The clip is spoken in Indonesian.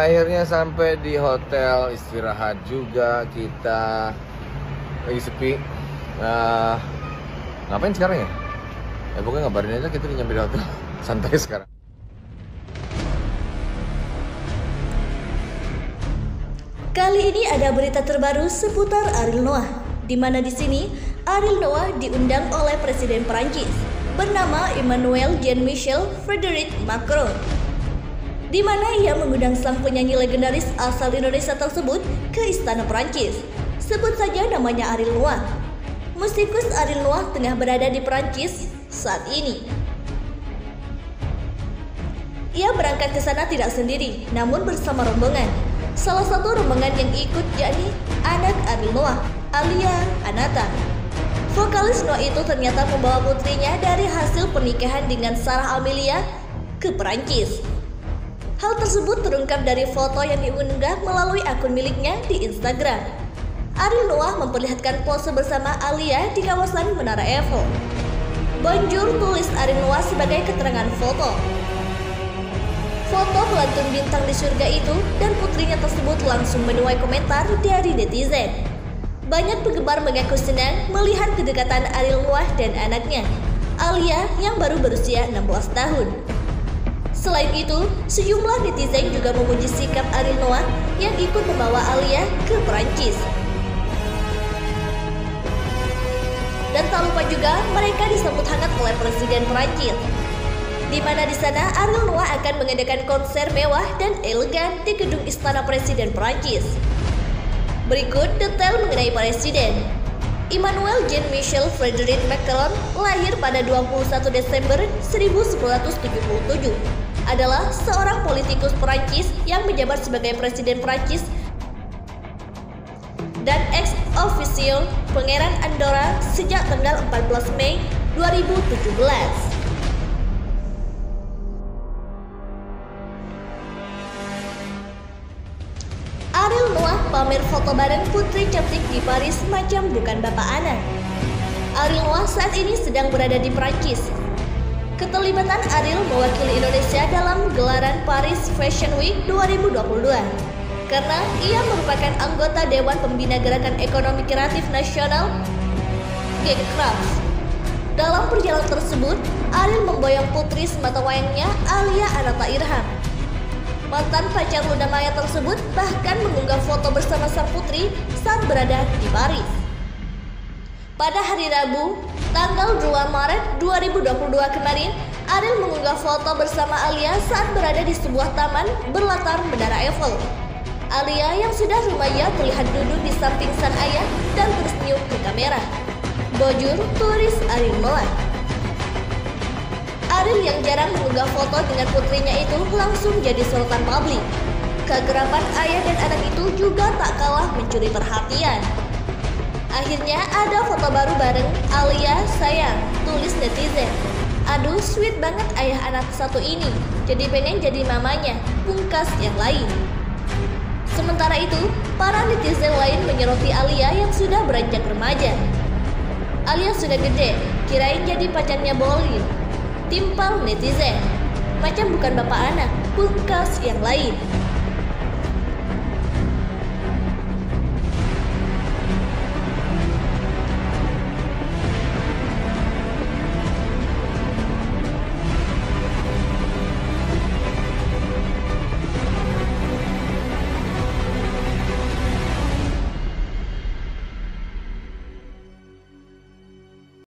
akhirnya sampai di hotel, istirahat juga kita. Lagi sepi. Ngapain sekarang ya? Ya pokoknya ngabarin aja kita nyampe di hotel. Santai sekarang. Kali ini ada berita terbaru seputar Ariel Noah, di mana di sini Ariel Noah diundang oleh Presiden Perancis bernama Emmanuel Jean-Michel Frédéric Macron, di mana ia mengundang sang penyanyi legendaris asal Indonesia tersebut ke istana Perancis. Sebut saja namanya Ariel Noah. Musikus Ariel Noah tengah berada di Perancis saat ini. Ia berangkat ke sana tidak sendiri, namun bersama rombongan. Salah satu rombongan yang ikut yakni anak Ariel Noah, Alia Anata. Vokalis Noah itu ternyata membawa putrinya dari hasil pernikahan dengan Sarah Amelia ke Perancis. Hal tersebut terungkap dari foto yang diunggah melalui akun miliknya di Instagram. Ariel Noah memperlihatkan pose bersama Alia di kawasan Menara Eiffel. Bonjour, tulis Ariel Noah sebagai keterangan foto. Foto pelantun bintang di surga itu dan putrinya tersebut langsung menuai komentar dari netizen. Banyak penggemar mengaku senang melihat kedekatan Ariel Noah dan anaknya, Alia yang baru berusia 16 tahun. Selain itu, sejumlah netizen juga memuji sikap Ariel Noah yang ikut membawa Alia ke Perancis. Dan tak lupa juga mereka disambut hangat oleh Presiden Perancis, di mana di sana Ariel Noah akan mengadakan konser mewah dan elegan di gedung Istana Presiden Perancis. Berikut detail mengenai Presiden. Emmanuel Jean-Michel Frédéric Macron lahir pada 21 Desember 1977. Adalah seorang politikus Perancis yang menjabat sebagai Presiden Perancis dan ex officio Pangeran Andorra sejak tanggal 14 Mei 2017. Ariel Noah pamer foto bareng putri cantik di Paris macam bukan bapak anak. Ariel Noah saat ini sedang berada di Prancis. Keterlibatan Ariel mewakili Indonesia dalam gelaran Paris Fashion Week 2022 karena ia merupakan anggota Dewan Pembina Gerakan Ekonomi Kreatif Nasional G-Crafts. Dalam perjalanan tersebut, Ariel memboyong putri semata wayangnya Alia Anata Irham. Mantan pacar Luna Maya tersebut bahkan mengunggah foto bersama sang putri saat berada di Paris. Pada hari Rabu, tanggal 2 Maret 2022 kemarin, Ariel mengunggah foto bersama Alia saat berada di sebuah taman berlatar Menara Eiffel. Alia yang sudah remaja terlihat duduk di samping sang ayah dan tersenyum ke kamera. Bonjour, tulis Ariel Noah. Ariel yang jarang mengunggah foto dengan putrinya itu langsung jadi sorotan publik. Kegerapan ayah dan anak itu juga tak kalah mencuri perhatian. Akhirnya ada foto baru bareng Alia sayang, tulis netizen. Aduh, sweet banget ayah anak satu ini, jadi pengen jadi mamanya, pungkas yang lain. Sementara itu, para netizen lain menyoroti Alia yang sudah beranjak remaja. Alia sudah gede, kirain jadi pacarnya Bolin. Timpal netizen, macam bukan bapak anak, pungkas yang lain.